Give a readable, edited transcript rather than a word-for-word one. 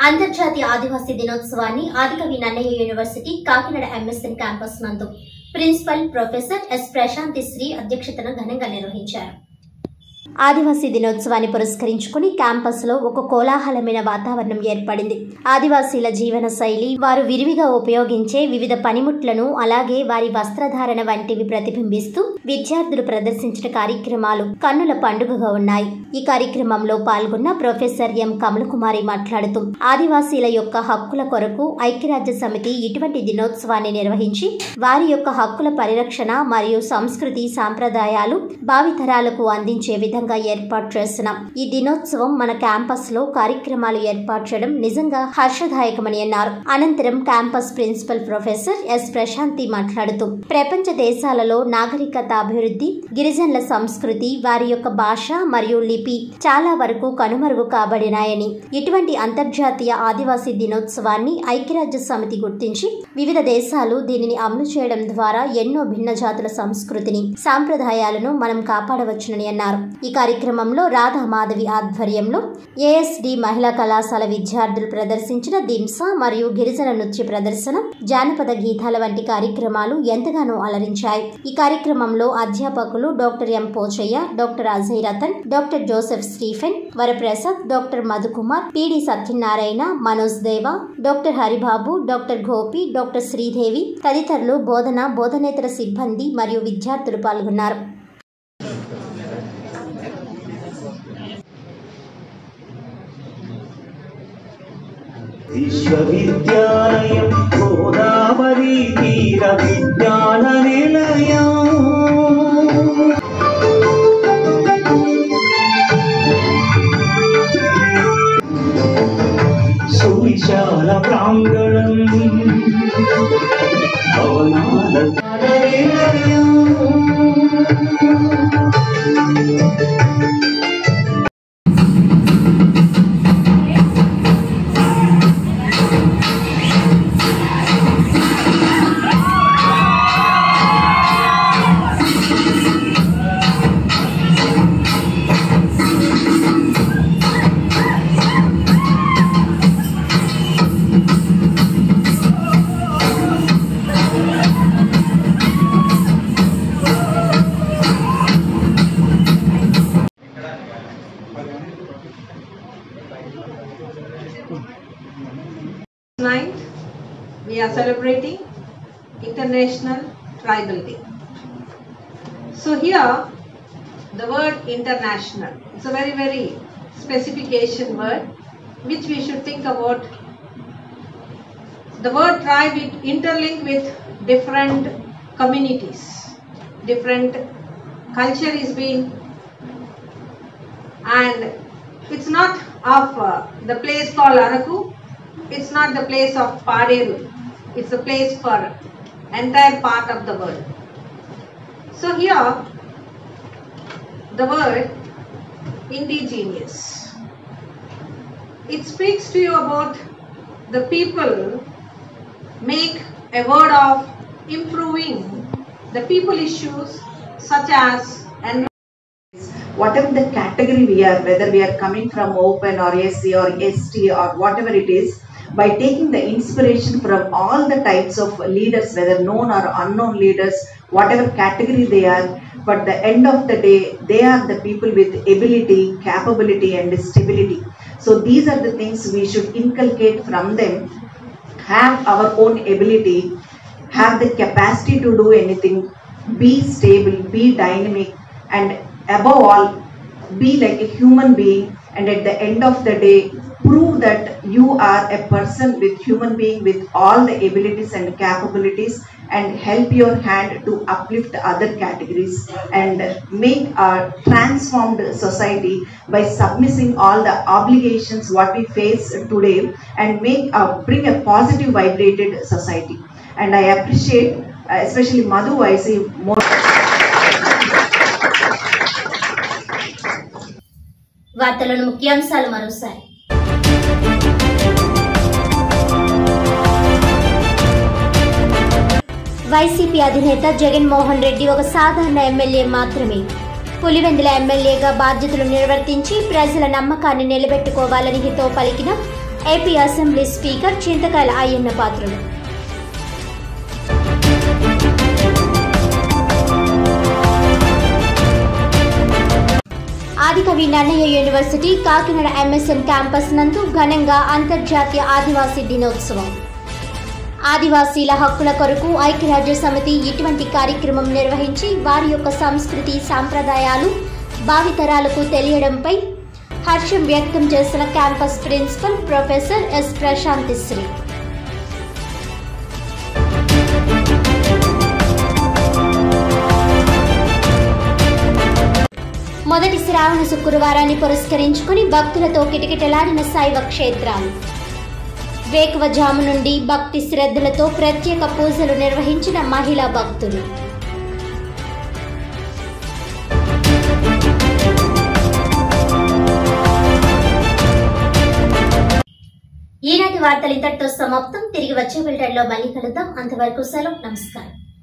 అంతర్జాతీయ ఆదివాసీ దినోత్సవాన్ని Adikavi Nannaya university Kakinada MSN campus నందు principal professor S Prasanthi Sri అధ్యక్షతన ఘనంగా నిర్వహించారు. ఆదివాసీ దినోత్సవాన్ని పురస్కరించుకుని క్యాంపస్ లో ఒక కోలాహలమైన వాతావరణం ఏర్పడింది. ఆదివాసీల జీవన శైలి, వారు విరివిగా ఉపయోగించే వివిధ పనిముట్లను, అలాగే వారి వస్త్రధారణ వంటివి ప్రతిబింబిస్తూ విద్యార్థులు ప్రదర్శించిన కార్యక్రమాలు కన్నుల పండుగగా ఉన్నాయి. ఈ కార్యక్రమంలో పాల్గొన్న ప్రొఫెసర్ ఎం కమలకుమారి మాట్లాడుతూ, ఆదివాసీల యొక్క హక్కుల కొరకు ఐక్యరాజ్య సమితి ఇటువంటి దినోత్సవాన్ని నిర్వహించి వారి యొక్క హక్కుల పరిరక్షణ మరియు సంస్కృతి సాంప్రదాయాలు భావితరాలకు అందించే విధంగా ఏర్పాటు చేస్తున్నాం. ఈ దినోత్సవం మన క్యాంపస్ లో కార్యక్రమాలు ఏర్పాటు చేయడం నిజంగా హర్షదాయకమని అన్నారు. అనంతరం campus principal professor S Prasanthi మాట్లాడుతూ, ప్రపంచ దేశాలలో నాగరికత అభివృద్ధి, గిరిజనుల సంస్కృతి, వారి యొక్క భాష మరియు లిపి చాలా వరకు కనుమరుగు కాబడినాయని, ఇటువంటి అంతర్జాతీయ ఆదివాసీ దినోత్సవాన్ని ఐక్యరాజ్య సమితి గుర్తించి వివిధ దేశాలు దీనిని అమలు చేయడం ద్వారా ఎన్నో భిన్న జాతుల సంస్కృతిని, సాంప్రదాయాలను మనం కాపాడవచ్చునని అన్నారు. ఈ కార్యక్రమంలో రాధా మాధవి ఆధ్వర్యంలో ఏఎస్డి మహిళా కళాశాల విద్యార్థులు ప్రదర్శించిన దింసా మరియు గిరిజన నృత్య ప్రదర్శన, జానపద గీతాల వంటి కార్యక్రమాలు ఎంతగానో అలరించాయి. ఈ కార్యక్రమంలో అధ్యాపకులు doctor M Pochaiah, doctor Ajay Ratan, doctor Joseph Stephen, Varaprasad, doctor Madhukumar, PD Satyanarayana, Manoj Deva, doctor Haribabu, doctor Gopi, doctor Sridevi తదితరులు బోధనేతర సిబ్బంది మరియు విద్యార్థులు పాల్గొన్నారు. విశ్వవిద్యాలయం గోదావరి తీర విజ్ఞాన నిలయం, సువిశాల ప్రాంగణం భవనాల నిలయం. Tonight we are celebrating International Tribal Day. So here the word international, it's a very specification word which we should think about. The word tribe, it interlink with different communities, different culture is being, and it's not of the place called Araku. It's not the place of Paderu. It's the place for entire part of the world. So here, the word indigenous, it speaks to you about the people make a word of improving the people issues such as whatever the category we are, whether we are coming from open or SC or ST or whatever it is, by taking the inspiration from all the types of leaders, whether known or unknown leaders, whatever category they are, but the end of the day, they are the people with ability, capability and stability. So these are the things we should inculcate from them, have our own ability, have the capacity to do anything, be stable, be dynamic, and above all, be like a human being, and at the end of the day, prove that you are a person with human being with all the abilities and capabilities, and help your hand to uplift other categories and make a transformed society by submitting all the obligations what we face today, and bring a positive vibrated society. And I appreciate especially Madhu, I see more. వార్తలను ముఖ్యాంశాలు మరోసారి. YCP అధినేత జగన్మోహన్ రెడ్డి ఒక సాధారణ MLA మాత్రమే. పులివెందుల ఎమ్మెల్యేగా బాధ్యతలు నిర్వర్తించి ప్రజల నమ్మకాన్ని నిలబెట్టుకోవాలని హితో పలికిన AP assembly speaker Chintakayala Ayyanna Patrudu. Adikavi Nannaya university Kakinada MSN campus నందు ఘనంగా అంతర్జాతీయ ఆదివాసీ దినోత్సవం. ఆదివాసీల హక్కుల కొరకు ఐక్యరాజ్య సమితి ఇటువంటి కార్యక్రమం నిర్వహించి వారి యొక్క సంస్కృతి సాంప్రదాయాలు భావితరాలకు తెలియడంపై హర్షం వ్యక్తం చేసిన campus principal professor S Prasanthi Sri. మొదటి శ్రావణ శుక్రవారాన్ని పురస్కరించుకుని భక్తులతో కిటకిటలాడిన శైవ క్షేత్రాలు. వేకువజాము నుండి భక్తి శ్రద్ధలతో ప్రత్యేక పూజలు నిర్వహించిన మహిళా భక్తులు. ఈనాటి వార్తలు ఇంతటితో సమాప్తం. తిరిగి వచ్చే బులెటిన్లో మళ్ళీ కలుద్దాం. అంతవరకు సెలవు. నమస్కారం.